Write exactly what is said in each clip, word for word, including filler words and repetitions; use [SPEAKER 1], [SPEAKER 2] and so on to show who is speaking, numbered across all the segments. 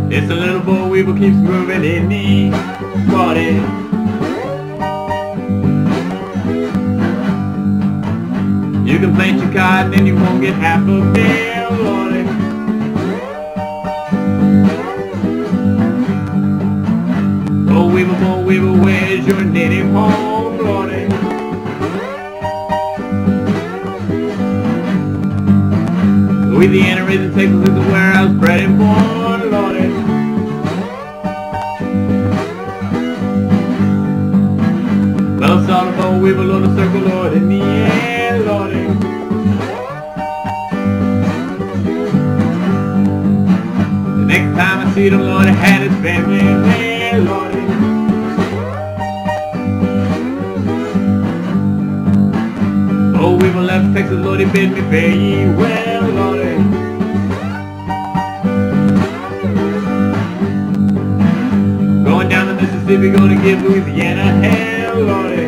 [SPEAKER 1] It's a little Boweavil keeps moving in the Lordy. You can plant your cotton and you won't get half a bale, Lordy. Boweavil, Boweavil, where's your native home, Lordy? Louisiana, raising Texas is where I was bred and born, Lordy. Well, saw the Boweavil on the circle, Lord, in the air, Lordy. The next time I see them, Lord, I had his family there, Lordy. Boweavil left Texas, Lord, he bid me very well, Lordy. Going down to Mississippi, gonna give Louisiana hell, Lordy.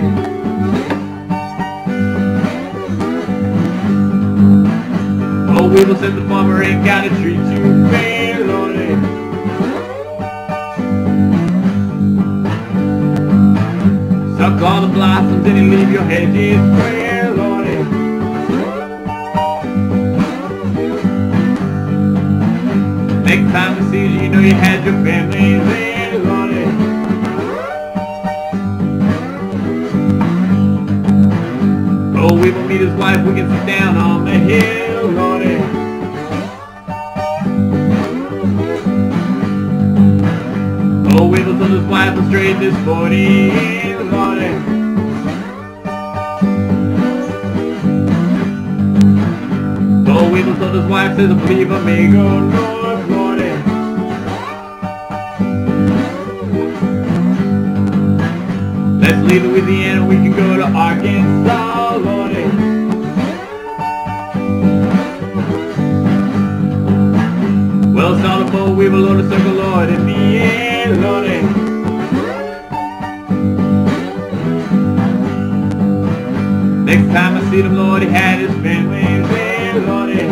[SPEAKER 1] Boweavil said the farmer ain't gotta treat you fair, Lordy. Suck all the blossoms and you leave your hedges bare, Lordy. Next time I see you, you know you had your family there, Lordy. Boweavil meet his wife, we can sit down on the hill, Lordy. Boweavil told his wife to straighten this forty in, Lordy. Boweavil told his wife, says I believe I may go north, Lordy. Let's leave Louisiana, we can go to Arkansas, Lordy. Well, saw the Boweavil on the circle, Lord, in the air, Lordy. Next time I see them, Lord, he had his family there, Lordy.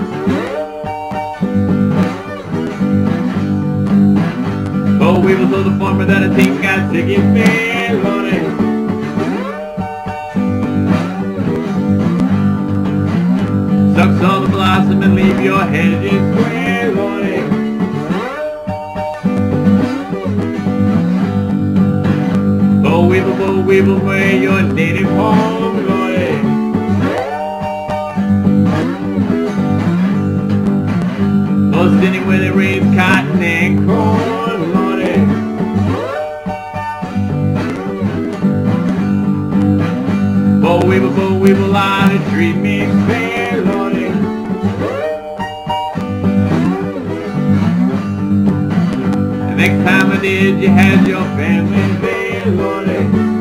[SPEAKER 1] Boweavil told the farmer that I think got sick in fair, Lordy. Sucks all the blossom and leave your hedges bare, Lordy. Boweavil, Boweavil, where your native home, Lordy. Most anywhere they raise cotton and corn, Lordy. Boweavil, Boweavil, ought to treat me fair, Lordy. The next time I did, you had your family there, Lordy.